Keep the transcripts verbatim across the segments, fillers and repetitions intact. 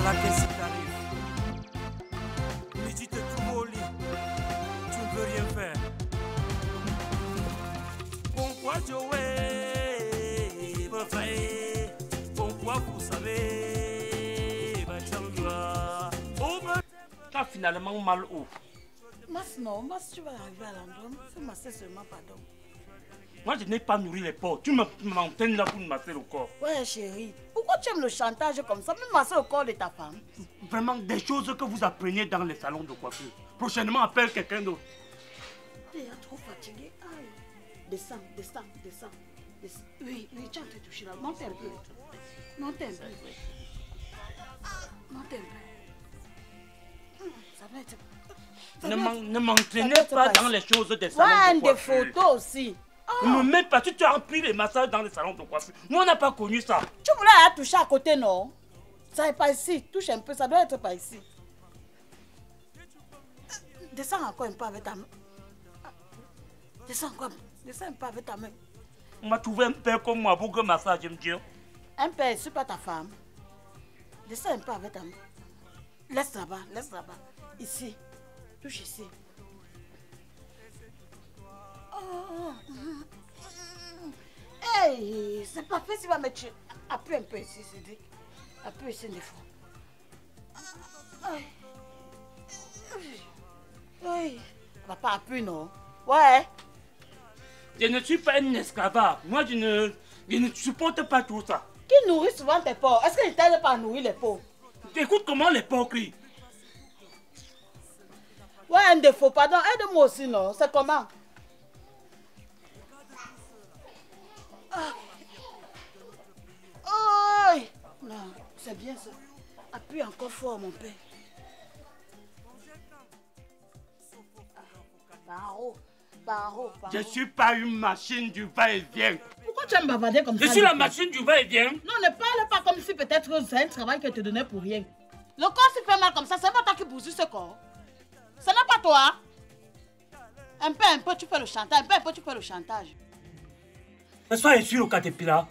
Voilà qu'est-ce qui t'arrive. Midi te trouve au lit. Tu ne peux rien faire. Pourquoi Joey me fait? Pourquoi vous savez? Tu as finalement mal où? Mas non, Mas tu vas arriver à l'endroit. Fais masser seulement, pardon. Moi, je n'ai pas nourri les porcs. Tu m'entraînes là pour me masser le corps. Ouais, chérie. Pourquoi tu aimes le chantage comme ça? Même masser le corps de ta femme. Vraiment, des choses que vous apprenez dans les salons de coiffure. Prochainement, appelle quelqu'un d'autre. Tu es trop fatigué. Aïe. Descends, descends, descends, descends. Oui, oui, tu as te toucher là. Monte un peu. Monte un peu. Monte un peu. Ça va être... Ça Ne va être... ne m'entraînez pas dans les choses des salons ouais, de coiffure. des photos aussi. Ne me mets pas, tu as pris les massages dans les salons de coiffure. Nous, on n'a pas connu ça. Tu voulais aller toucher à côté, non? Ça n'est pas ici. Touche un peu, ça doit être pas ici. Descends encore un peu avec ta main. Descends encore. Descends un peu avec ta main. On m'a trouvé un père comme moi pour que massage, j'aime bien. Un père, c'est pas ta femme. Descends un peu avec ta main. Laisse là-bas, laisse là-bas. Ici. Touche ici. Oh. Hey, c'est pas fait, tu vas mettre. Appuie un peu ici, c'est dit. Appuie ici des fois. Oui. Papa, appuie, non? Ouais. Je ne suis pas un esclave. Moi, je ne, je ne supporte pas tout ça. Qui nourrit souvent tes porcs? Est-ce qu'il t'aide pas à nourrir les porcs? Écoute comment les porcs crient. Ouais, un défaut, pardon. Aide-moi aussi, non? C'est comment? Oh! Non, c'est bien ça. Appuie encore fort, mon père. Par haut, par haut, par haut. Je ne suis pas une machine du va-et-vient. Pourquoi tu aimes bavarder comme Je ça? suis la machine du va-et-vient. Non, ne parle pas comme si peut-être c'est un travail que tu te donnais pour rien. Le corps se fait mal comme ça, c'est pas toi qui bousille ce corps. Ce n'est pas toi. Un peu, un peu, tu fais le chantage. Un peu, un peu, tu fais le chantage. Mais sois sûr au caterpillar.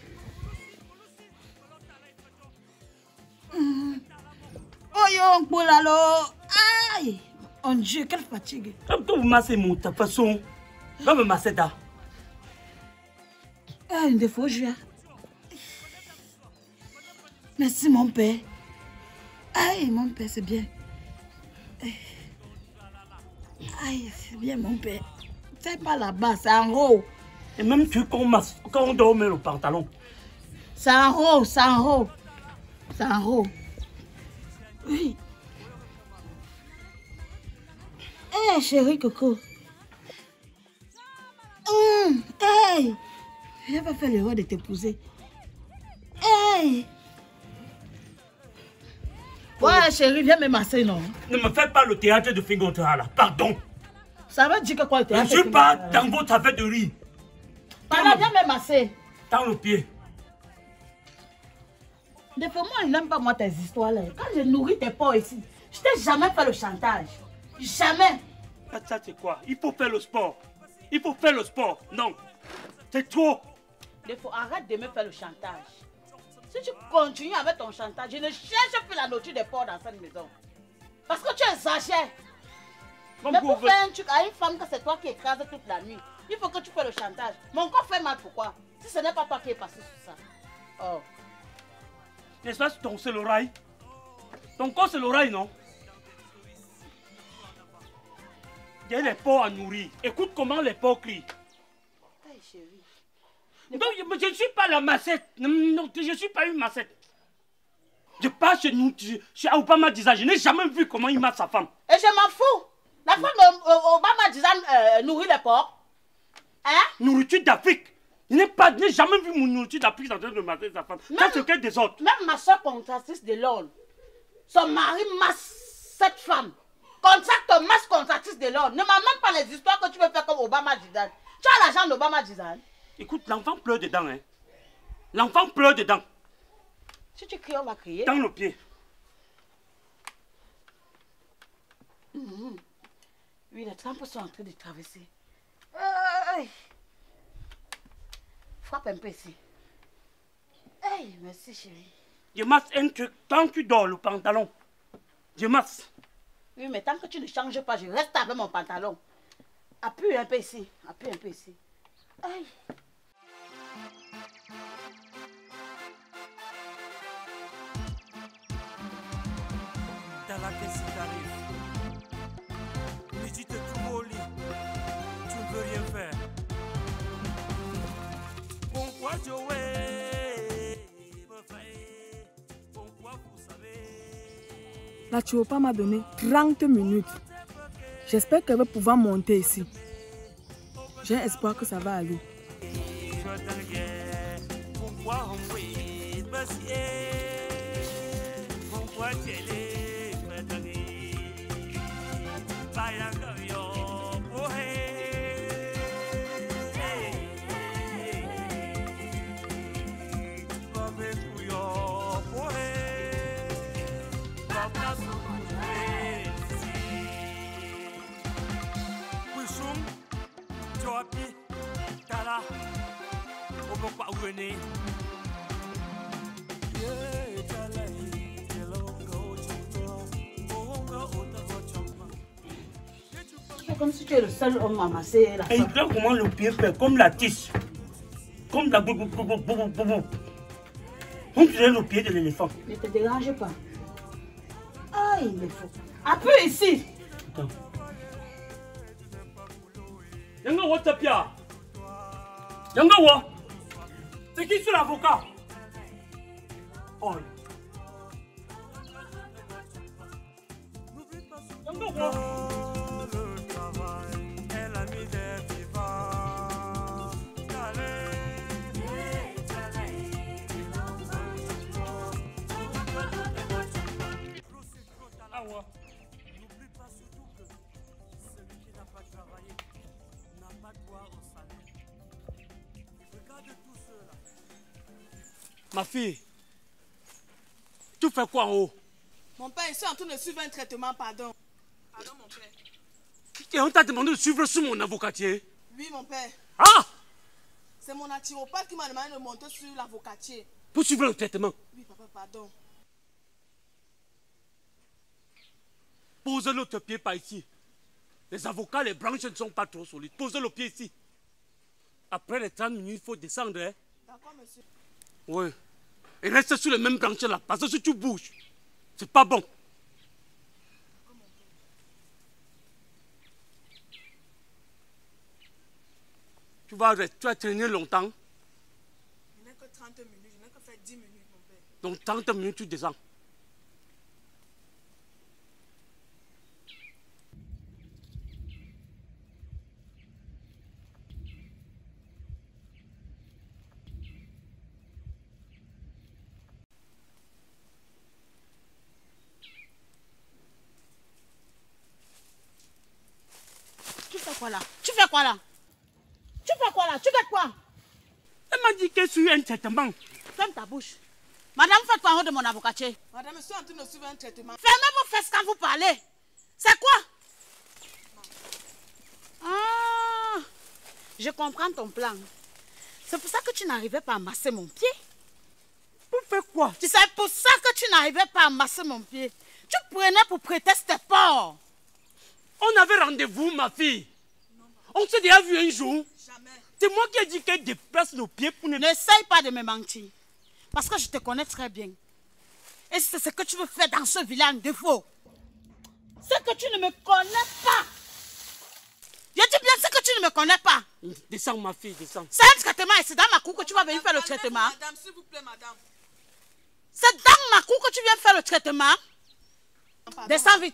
Mmh. Oh yo, boulalo. Aïe. Oh Dieu, quelle fatigue. Comme que vous massez mon ta façon. Va me masser là. Ah, un défaut, Julia. Merci, mon père. Aïe, mon père, c'est bien. Aïe, c'est bien, mon père. C'est pas là-bas, c'est en haut. Et même tu quand on, masse, quand on dormait le pantalon. C'est en haut, c'est en haut. C'est en haut. Oui. Hé, hey, chérie Coco. Hum, hey. Je vais pas faire l'erreur de t'épouser. Hey. Ouais, chérie, viens me masser, non? Ne me faites pas le théâtre de Fingotra là, pardon. Ça veut dire que quoi le théâtre? Je ne suis pas dans votre affaire de riz. Pardon, viens me masser. Dans le pied. Des fois, moi, je n'aime pas moi tes histoires là. Quand je nourris tes porcs ici, je t'ai jamais fait le chantage. Jamais. Ça, c'est quoi? Il faut faire le sport. Il faut faire le sport. Non. C'est trop. Des fois, arrête de me faire le chantage. Si tu continues avec ton chantage, je ne cherche plus la nourriture des porcs dans cette maison. Parce que tu exagères. Mais pour vous... faire un truc à une femme que c'est toi qui écrase toute la nuit, il faut que tu fasses le chantage. Mon corps fait mal, pourquoi? Si ce n'est pas toi qui es passé sur ça. Oh. N'est-ce pas ton c'est l'oreille? Ton corps c'est l'oreille, non? Il y a les porcs à nourrir. Écoute comment les porcs crient. Hey, chérie. Donc, je ne suis pas la massette. Non, je ne suis pas une massette. Je passe chez nous, chez Obama Dizan. Je n'ai jamais vu comment il masse sa femme. Et je m'en fous. La femme d'Obama Dizan euh, nourrit les porcs. Hein? Nourriture d'Afrique. Je n'ai pas, je n'ai jamais vu mon nourriture d'Afrique en train de masser sa femme. Ça, c'est que des autres. Même ma soeur contractrice de l'O N, son mari masse cette femme. Contracte masse contractrice de l'O N. Ne m'amène pas les histoires que tu veux faire comme Obama Dizan. Tu as l'argent d'Obama Dizan. Écoute, l'enfant pleure dedans, hein. L'enfant pleure dedans. Si tu cries, on va crier. Dans le pied. Mmh. Oui, les trampes sont en train de traverser. Euh, frappe un peu ici. Hey, merci chérie. Je masse un truc. Tant que tu dors le pantalon, je masse. Oui, mais tant que tu ne changes pas, je reste avec mon pantalon. Appuie un peu ici. Appuie un peu ici. Aïe. Dans la caisse t'arrive. Midi te trouve au lit. Tu ne veux rien faire. Pourquoi jouer? Pourquoi vous savez? La Tiopa m'a donné trente minutes. J'espère qu'elle va pouvoir monter ici. J'ai espoir que ça va aller. C'est comme si tu es le seul homme à masser la Et il femme. fait comment le pied fait, comme la tige. Comme la boubou boubou boubou boubou. On dirait le pied de l'éléphant. Ne te dérange pas. Ah, il me faut. Appuie ici. Attends. Yanga wa tapia. Yanga wa. C'est qui sur l'avocat? Oh. Yanga wa. Le travail est l'ami des vivants. N'oublie pas surtout que celui qui n'a pas travaillé n'a pas droit au salaire. Regarde tout cela. Ma fille, tu fais quoi en haut? Mon père, ils sont en train de suivre un traitement, pardon. Pardon, mon père. Et on t'a demandé de suivre sur mon avocatier. Oui, mon père. Ah! C'est mon naturopathe qui m'a demandé de monter sur l'avocatier. Pour suivre le traitement. Oui, papa, pardon. Pose l'autre pied par ici. Les avocats, les branches ne sont pas trop solides. Pose le pied ici. Après les trente minutes, il faut descendre. Hein? D'accord, monsieur. Oui. Et reste sur les mêmes branches là. Parce que si tu bouges, c'est pas bon. Tu vas, tu vas traîner longtemps. Je n'ai que trente minutes, je n'ai que fait dix minutes, mon père. Donc trente minutes, tu descends. Tu fais quoi là? Tu fais quoi là? Tu fais quoi là? Tu fais quoi? Elle m'a dit qu'elle suit un traitement. Ferme ta bouche. Madame, faites quoi en haut de mon avocatier? Madame, ils sont en train de suivre un traitement. Fermez vos fesses quand vous parlez. C'est quoi? Ah, je comprends ton plan. C'est pour ça que tu n'arrivais pas à masser mon pied. Pour faire quoi? Tu sais, pour ça que tu n'arrivais pas à masser mon pied. Tu prenais pour prêter cet effort. On avait rendez-vous, ma fille. On s'est déjà vu un jour. Jamais. C'est moi qui ai dit qu'elle déplace nos pieds pour ne... N'essaye pas de me mentir. Parce que je te connais très bien. Et c'est ce que tu veux faire dans ce vilain défaut. C'est que tu ne me connais pas. Je dis bien, c'est que tu ne me connais pas. Descends, ma fille, descends. C'est un traitement et c'est dans ma cour que tu vas venir faire le traitement. Madame, s'il vous plaît, madame. C'est dans ma cour que tu viens faire le traitement. Pardon. Descends vite.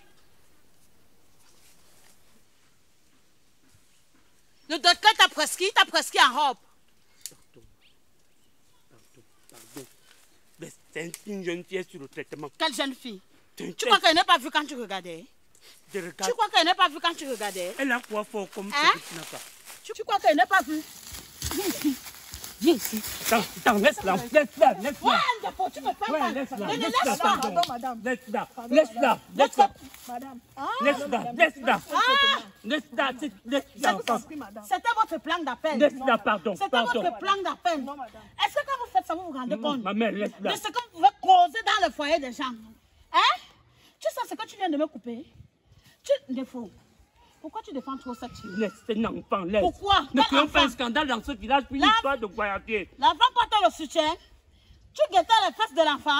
Le docteur t'a prescrit, t'a prescrit en robe. Pardon. Pardon, pardon. Mais c'est une jeune fille sur le traitement. Quelle jeune fille? Tu Tu crois qu'elle n'est pas vue quand tu regardais? Je regarde. Tu crois qu'elle n'est pas vue quand tu regardais? Elle a quoi fort comme Hein? ce que tu n'as pas. Tu, tu crois qu'elle n'est pas vue? Viens ici. Viens ici. Attends, attends, laisse-la, laisse-la, laisse-la. Ouais, Ndefo, tu me fais Ouais, mal. laisse-la, Ne- ne laisse-la, laisse pas. pardon. madame. Laisse-la, Pardon, laisse-la, laisse-la. Madame. Laisse-la, laisse-la. Ah, Laisse-la, c'est- laisse-la. enfin. madame. c'était votre plan d'appel. Laisse-la, pardon, C'était pardon. votre plan d'appel. Non, madame. Est-ce que quand vous faites ça, vous vous rendez Non, compte ma mère, de laisse-la. ce que vous pouvez causer dans le foyer des gens. Hein? Tu sais ce que tu viens de me couper? Tu défaut. Pourquoi tu défends trop cette fille? Laisse, c'est un enfant, laisse. Pourquoi? Ne Quel créons pas enfant? un scandale dans ce village, puis une La- histoire de voyager. L'enfant porte le soutien. Tu guettais les fesses de l'enfant.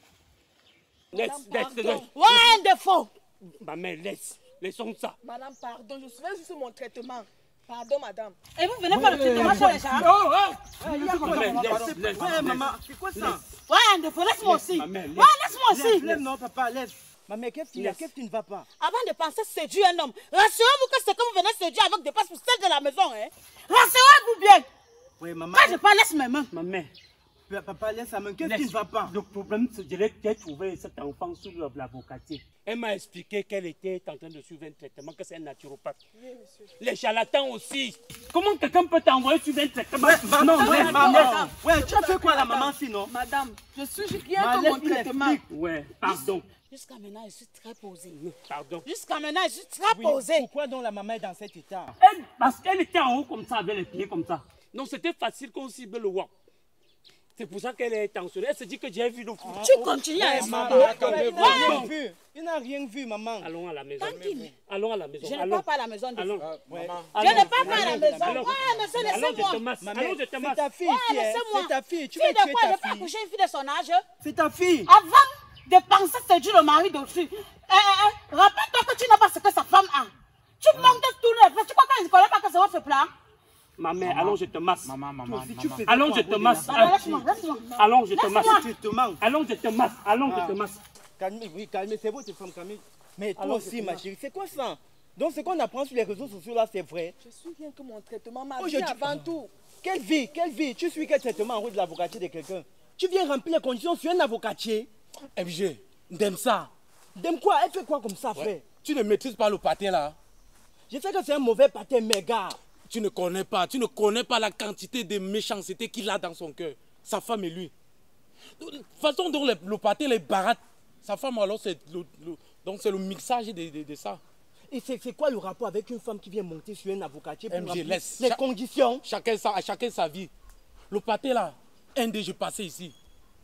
Laisse, laisse, pardon. laisse. Ouais, un défaut. Ma mère, laisse. Laissons ça. Madame, pardon, je suis juste sur mon traitement. Pardon, madame. Et vous venez faire le traitement chez les gens? Oh, oh. Il y a quoi, Ma mère, maman? laisse, laisse, Ouais, laisse. maman, c'est quoi ça? Ouais, un défaut. Laisse-moi Laisse, aussi. ma mère, laisse. Ouais, laisse-moi aussi. Laisse, laisse, non, papa, laisse. Maman, qu'est-ce qu'il y a? Laisse. Qu'est-ce qui ne va pas? Avant de penser séduire un homme, rassurez-vous que c'est que vous venez séduire avec des passes pour celle de la maison. Hein? Rassurez-vous bien. Oui, maman. Quand je parle, laisse mes mains. Ma mère. Papa, laisse sa main. Qu'est-ce laisse. qui ne va pas? Le problème, c'est que j'ai trouvé cet enfant sur l'avocatier. Elle m'a expliqué qu'elle était en train de suivre un traitement, que c'est un naturopathe. Oui, monsieur. Les charlatans aussi. Comment quelqu'un peut t'envoyer suivre un traitement? Ouais, maman, non, ouais, laisse, maman. laisse. Ouais, tu as fait quoi, la maman, sinon? Madame, je suis rien Ma que laisse, mon il traitement. explique. Ouais, pardon. Jusqu'à maintenant, je suis très posée. Pardon. Jusqu'à maintenant, je suis très Oui, posée. pourquoi donc la maman est dans cet état? Elle, parce qu'elle était en haut comme ça, avec les pieds comme ça. Donc c'était facile qu'on cible le wap. C'est pour ça qu'elle est tensionnée. Elle se dit que j'ai vu le foot. Tu continues à Maman, expliquer. attendez, vous n'avez rien vu. Il n'a rien vu, maman. Allons à la maison. Tranquille. Allons à la maison. Je ne Allons. pars pas à la maison. de Allons. fou. Ouais. Je ne pars pas à la maison. Allons. Ouais, monsieur, Allons, je te laissez-moi. masse. Maman, Allons, je te c'est masse. ta fille Ouais, ici, hein. laissez-moi. C'est ta fille. Tu Fille veux de tuer quoi? ta Je vais fille. accoucher une fille de son âge. C'est ta fille. Avant de penser séduire le mari dessus, eh, eh, eh, rappelle-toi que tu n'as pas ce que sa femme a. Tu manques de tourner les fesses. Tu crois qu'elle ne connaît pas que c'est votre plat? Ma mère, allons, je te masse. Maman, Toi maman, aussi, tu maman. fais Allons, quoi je à te côté masse. là? Allons, laisse-moi, laisse-moi. Allons, je te masse. Tu te manques. Allons, je te masse. Allons, je Ah. te masse. Calmez, oui, calmez, c'est votre femme, calmez. Mais toi Alors, aussi, c'est ma moi. chérie, c'est quoi ça? Donc, ce qu'on apprend sur les réseaux sociaux là, c'est vrai. Je suis rien que mon traitement. Ma Oh, vie je dis- avant tout. Quelle vie, quelle vie? Tu suis quel traitement en route de l'avocatier de quelqu'un? Tu viens remplir les conditions sur un avocatier? M G, d'aime ça. D'aime quoi? Elle fait quoi comme ça, frère? Tu ne maîtrises pas le pâté là. Je sais que c'est un mauvais patin, mais gars. Tu ne connais pas, tu ne connais pas la quantité de méchanceté qu'il a dans son cœur. Sa femme et lui. De la façon dont le, le pâté les barate. Sa femme alors c'est le, le- donc c'est le mixage de, de, de ça. Et c'est c'est quoi le rapport avec une femme qui vient monter sur un avocatier pour M G, remplir laisse. les Cha- conditions? Chacun sa, à chacun sa vie. Le pâté là, un des je passais ici.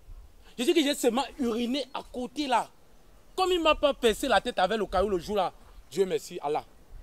Je dis que j'ai seulement uriné à côté là. Comme il ne m'a pas percé la tête avec le caillou le jour là, Dieu merci, Allah.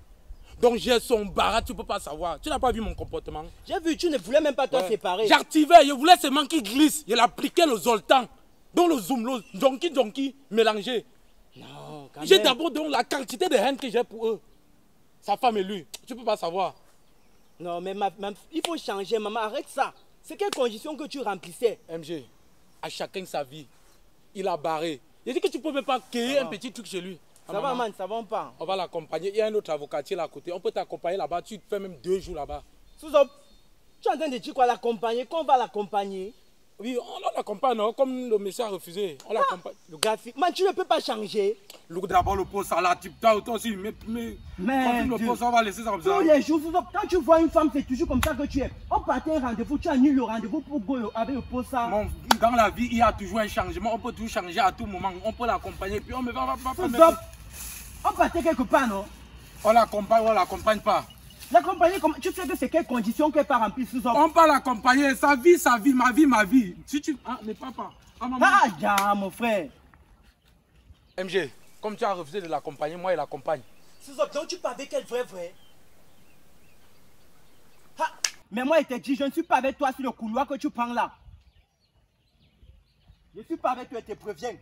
Donc j'ai son barat, tu ne peux pas savoir. Tu n'as pas vu mon comportement. J'ai vu, tu ne voulais même pas te Ouais. séparer. J'activais, je voulais seulement qu'il glisse. Je l'appliquais le zoltan. Donc le zoom, le jonki jonki mélangé. Non, quand J'ai même. d'abord donc la quantité de haine que j'ai pour eux. Sa femme et lui, tu ne peux pas savoir. Non, mais ma- ma- il faut changer, maman, arrête ça. C'est quelles conditions que tu remplissais? M G, à chacun sa vie. Il a barré. Il dit que tu ne peux même pas créer un petit truc chez lui. Ah, Ça va, maman, man, ça va pas. On va l'accompagner. Il y a un autre avocatier là à côté. On peut t'accompagner là-bas. Tu fais même deux jours là-bas. Sous-op, tu es en train de dire quoi, l'accompagner? Qu'on va l'accompagner? Oui, on, on l'accompagne, non? Comme le monsieur a refusé. On l'accompagne. Le gars, si- man, tu ne peux pas changer. Look d'abord le poste à la type, toi aussi, mais, mais, Mais confirme le Dieu. poste, on va laisser ça comme ça. Tous les jours, Sous-op, quand tu vois une femme, c'est toujours comme ça que tu es. On partait un rendez-vous, tu annules le rendez-vous pour go avec le poste ça. Mon- dans la vie, il y a toujours un changement, on peut toujours changer à tout moment, on peut l'accompagner, puis on me va, va, va, va- Sous-op, on partait quelque part, non? on l'accompagne ou on l'accompagne pas. L'accompagner, comme- tu sais que c'est quelles conditions qu'elle pas remplir, Sous-op? On peut l'accompagner, sa vie, sa vie, ma vie, ma vie. Si tu... Ah, mais papa, ah, maman. Ah, ya, mon frère. M G, comme tu as refusé de l'accompagner, moi, il l'accompagne. Sous-op, donc tu parles avec elle, vrai, vrai? Ah, mais moi, il te dit, je ne suis pas avec toi sur le couloir que tu prends là. Je suis pas avec toi, je te préviens.